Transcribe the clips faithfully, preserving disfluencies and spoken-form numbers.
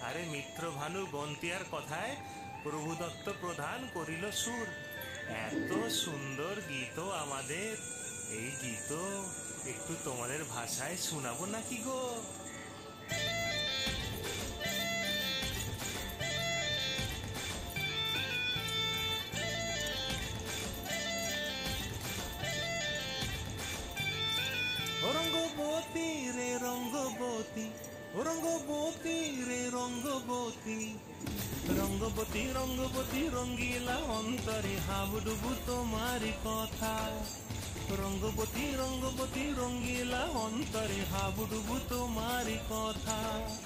আরে মিত্র ভানু বন্তিয়ার কথায় প্রভুদত্ত প্রধান করিল সুর। এত সুন্দর গীত আমাদের, এই গীত একটু তোমাদের ভাষায় শোনাবো নাকি গো? রঙ্গবতী রে রঙ্গবতী, রঙ্গবতী রে রঙ্গবতী, রঙ্গবতী রঙ্গবতী রঙ্গিলা অন্তরে হাবুডুবু তোমারি কথা। রঙ্গবতী রঙ্গবতী রঙ্গিলা অন্তরে হাবুডুবু তোমারি কথা।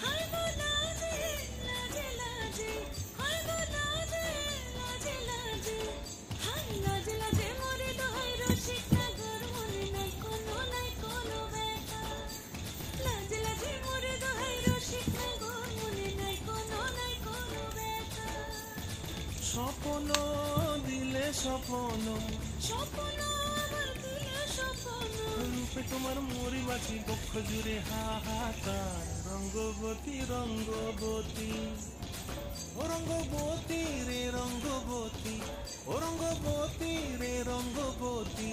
স্বপ্ন দিলে স্বপ্ন, স্বপ্ন দিলে স্বপ্ন, রূপে তোমার মরি বাঁচি বক্ষ জুড়ে হাহাকার। রঙ্গবতী রঙ্গবতী, ও রঙ্গবতী রে রঙ্গবতী, ও রঙ্গবতী রে রঙ্গবতী।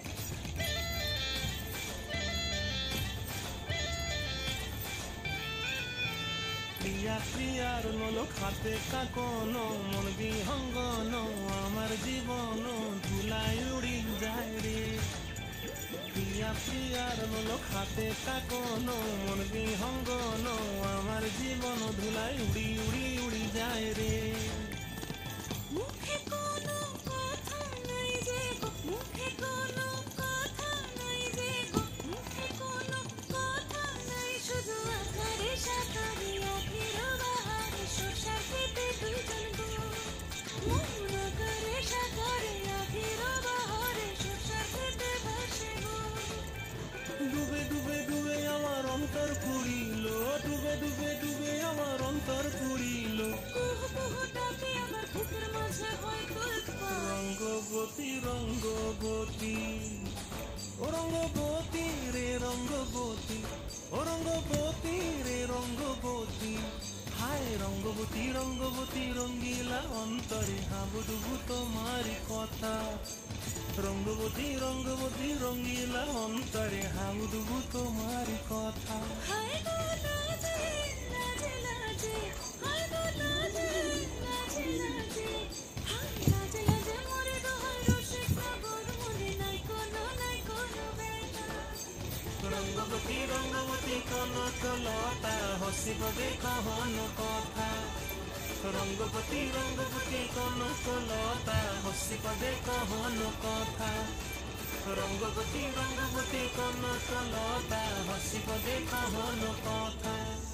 প্রিয়া প্রিয়ার নলক হাতে কাকন, মন বিহঙ্গন আমার জীবন ধুলাই উড়ি যায় রে। প্রিয়া প্রিয়ার নলক হাতে কাকন, মন বিহঙ্গন আমার জীবন ধুলাই উড়ি উড়ি উড়ি যায় রে। মুখে কোনো কথা নাই যে গো, মুখে কোনো কথা নাই যে গো, মুখে কোনো কথা নাই, শুধু আকারে সাকারে আখির বাহারে শোষার খেতে দুজন গো। মন আকারে সাকারে আখির বাহারে শোষার খেতে ভাসে গো। ডুবে ডুবে ডুবে আমার অন্তর পুরিল, ডুবে ডুবে ডুবে আমার অন্তর পুরিল। কুহু কুহু ডাকে আমার বুকের মাঝে হয় তোলপাড়। রঙ্গবতী রঙ্গবতী, ও রঙ্গবতী রে রঙ্গবতী, ও রঙ্গবতী রে রঙ্গবতী। হায় রঙ্গবতী রঙ্গবতী রঙ্গিলা অন্তরে হাবুডুবু তোমারি কথা। রঙ্গবতী রঙ্গবতী রঙ্গিলা অন্তরে হাবুডুবু তোমারি কথা। হায় গো লাজে লাজে লাজে, হায় গো লাজে লাজে লাজে, হায় লাজে লাজে মরে দোহাই রসিক নগর মনে নাই কোনো নাই কোনো বেলা। রঙ্গবতী রঙ্গবতী কনক লতা হসিব দেখো হন কথা। রঙ্গবতী রঙ্গবতী কনক লতা হসিব দেখো হন কথা। রঙ্গবতী রঙ্গবতী কনক লতা হসিব দেখো হন কথা।